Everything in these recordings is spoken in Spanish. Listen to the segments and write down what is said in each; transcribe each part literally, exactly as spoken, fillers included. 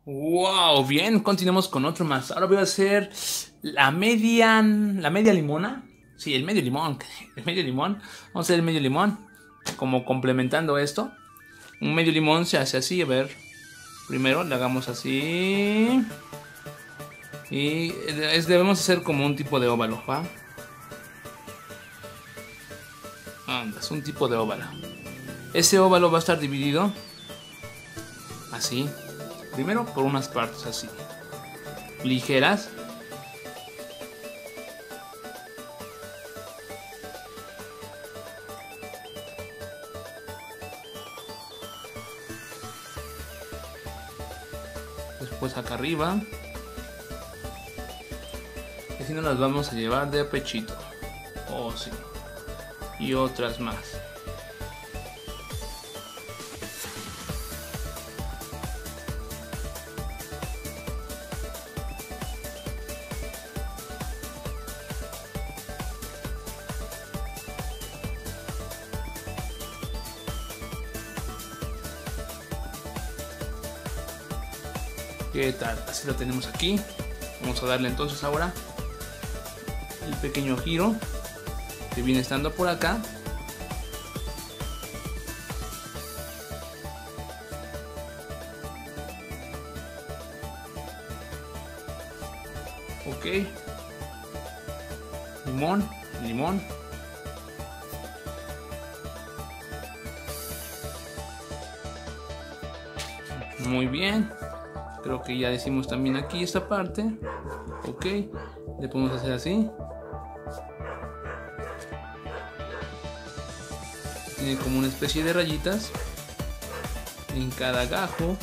Wow, bien, continuamos con otro más. Ahora voy a hacer la media, la media limona. Sí, el medio limón, el medio limón. Vamos a hacer el medio limón, como complementando esto. Un medio limón se hace así, a ver. Primero le hagamos así. Y es, debemos hacer como un tipo de óvalo, ¿va? Anda, es un tipo de óvalo. Ese óvalo va a estar dividido así. Primero por unas partes así, ligeras. Después acá arriba. Y así nos las vamos a llevar de pechito. Oh, sí. Y otras más. ¿Qué tal? Así lo tenemos aquí. Vamos a darle entonces ahora el pequeño giro que viene estando por acá. Ok. Limón, limón. Muy bien. Creo que ya hicimos también aquí esta parte. Ok. Le podemos hacer así. Tiene como una especie de rayitas en cada gajo.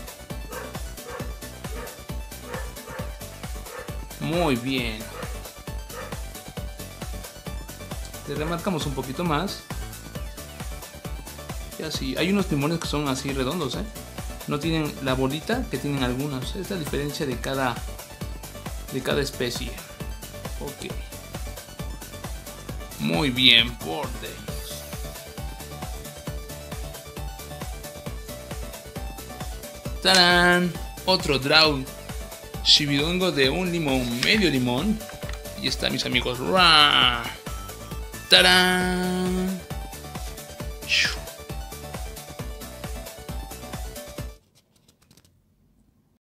Muy bien. Le remarcamos un poquito más. Y así. Hay unos limones que son así redondos, ¿eh? No tienen la bolita que tienen algunos. Es la diferencia de cada de cada especie. Ok. Muy bien por ellos. ¡Tarán! Otro draw chibidongo de un limón, medio limón. Y está, mis amigos. ¡Tarán!